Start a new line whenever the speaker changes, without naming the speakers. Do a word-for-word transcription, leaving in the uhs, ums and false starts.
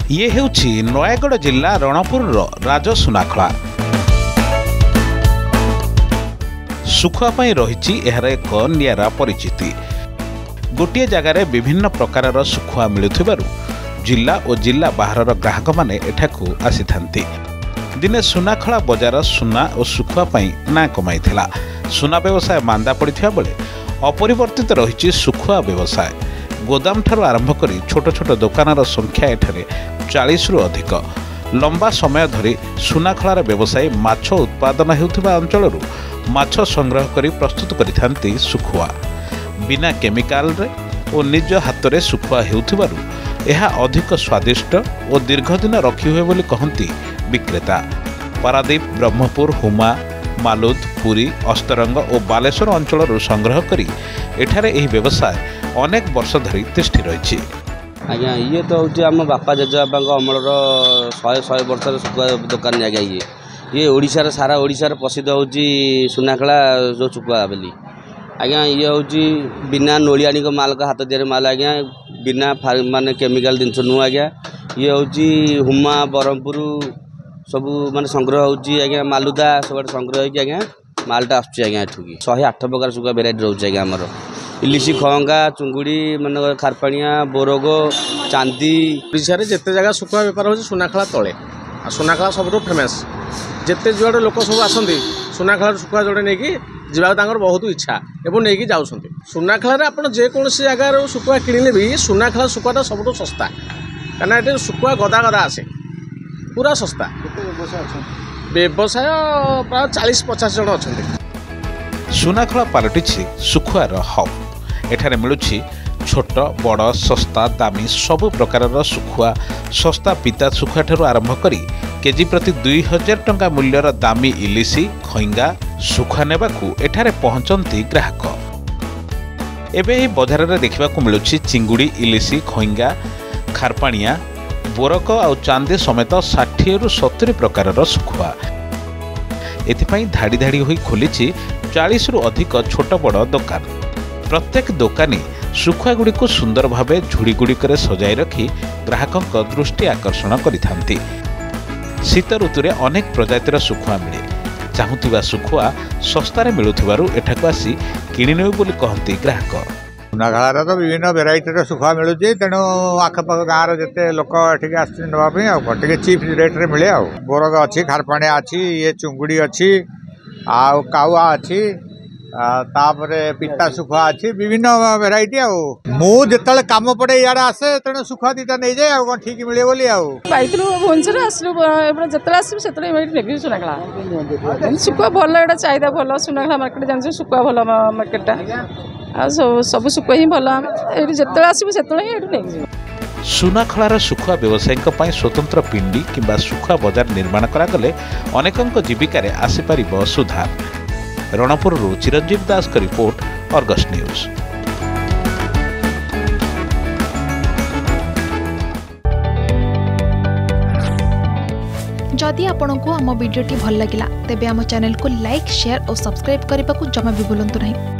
ये हेउछि नयागढ़ जिला रणपुर राजसुनाखला। सुखुआ पई रहिछि एहार एक नियारा परिचिति। गोटे जगार विभिन्न प्रकारर सुखुआ मिलुथिबारु जिला और जिला बाहर ग्राहक माने एठाकू आसीथांती। दिने सुनाखला बजार सुना और सुखुआ पई ना कमाइथिला। सुना व्यवसाय मांदा पड़िथिबा बेले अपरिवर्तित रहिछि सुखुआ व्यवसाय। गोदाम ठारू आरंभ करी छोट छोट दुकानर संख्या एठारे चालीस रु अधिक। लंबा समय धरी सुनाखलार व्यवसायी माछ उत्पादन हेउथिबा अंचलरू माछ संग्रह करी प्रस्तुत करिथांती सुखुआ। बिना केमिकाल रे और निज हाथ रे सुखुआ हेउथिबारु एहा अधिक स्वादिष्ट और दीर्घ दिन रखी हुए बोली कहंती विक्रेता। पारादीप, ब्रह्मपुर, हुमा, मालुद, पुरी, अस्तरंग और बालेश्वर अंचल संग्रह करी एठारे एही व्यवसाय अनेक वर्ष धरी तिष्ठि रही।
आज्ञा ये तो हूँ आम बापा जेजेबापा अमलर शहे शहे वर्ष सुखुआ दुकान आज्ञा ये ये ओडिशार सारा ओडिशार प्रसिद्ध हूँ सुनाखला जो सुखुआ बोली। आज्ञा ये हूँ बिना नोलियाणी माल का हाथ दिया माल आज्ञा बिना माने केमिकाल जिनस नुह आज्ञा। ये हूँ हुमा ब्रह्मपुर सबू माने संग्रह होची आज्ञा मालुदा सब संग्रह होगी आज्ञा मालटा आसुची आज्ञा एठू की शहे आठ प्रकार सुखुआ भेराइटी रोचे आज्ञा आमर इलिशी खंगा चुंगुड़ी माने खारपाणिया बोरगो चांदी।
ओडिशा जिते जगह सुखुआ बेपार हो सुनाखला तले आ सुनाखला सब फेमस जिते जुआड़े लोक सब आसती सुनाखला सुखुआ जोड़े नहीं जावाक बहुत इच्छा एवं नहीं जाऊँ। सुनाखलार आप जेकोसी जगार सुखुआ किणिले भी सुनाखला सुखुआटा सब सस्ता कहीं ये सुखुआ गदा गदा आसे पूरा सस्ता। व्यवसाय प्राय चालीस पचास जन अच्छा।
सुनाखला पलटिछि सुखुआर हब। एठारे मिलुछि छोट बड़ सस्ता दामी सबु प्रकारर सुखुआ। सस्ता पिता सुखुआ ठारू आरंभ करी केजी प्रति दुई हजार टंका मूल्यर दामी इलिशी खईंगा सुखुआ नेबाकू एठारे पहुंचती ग्राहक। एबे एही बजार रे देखिबाकू मिलुछि चिंगुड़ी, इलिशी, खईंगा, खारपाणिया, बोरक आउ चांदी समेत षाठी रु सत्तरी प्रकारर सुखुआ। एथिपाई धाड़ी धाड़ी होई खोलिछि चालीस रु अधिक छोट बड़ दुकान। प्रत्येक दुकानी सुखुआ गुड़ी को सुंदर भावे झुड़ी गुड़िक सजाई रखी ग्राहकों दृष्टि आकर्षण करिथांती। शीत ऋतुरे अनेक प्रजातिर सुखुआ मिले। चाहुथिबा सुखुआ सस्तारे मिलुथिबारु एठाकू आसी किणी नेउ बोली कहंती ग्राहक।
सुनाखलार तो विभिन्न भेराइटर सुखुआ मिलूँ तेणु आखपाख गाँव जिते लोक ये नापी चीप रेट्रे मिले। आ बोरग अच्छी खारपाणिया अच्छी ये चुंगुड़ी अच्छी आउ काउआ अच्छी तापरे पिता सुखुआ अच्छी विभिन्न भेराइटी। आते कम पड़े इे आसे तेणु सुखुआ दीटा नहीं जाए कौन ठीक मिले बोली
आईलु भुवनेश्वर आसलु जिते आसू से नेबी सुनाखला सुखुआ भल एटा चाहिदा भल सुनाखला मार्केट जान सुखुआ भल मार्केटा सब सुखुआ ही भल जिते आसू से नहीं।
सुनाखलार सुखुआ व्यवसायी पई स्वतंत्र पिंडी किंबा सुखुआ बजार निर्माण करागले अनेकंक जीविकार आसीपार सुधार। रणपुर चिरंजीव दास का रिपोर्ट, अर्गस न्यूज।
जदि आपंक आम भिडी भल लगा तेब आम चैनल को लाइक, शेयर और सब्सक्राइब करने को जमा भी भूलु नहीं।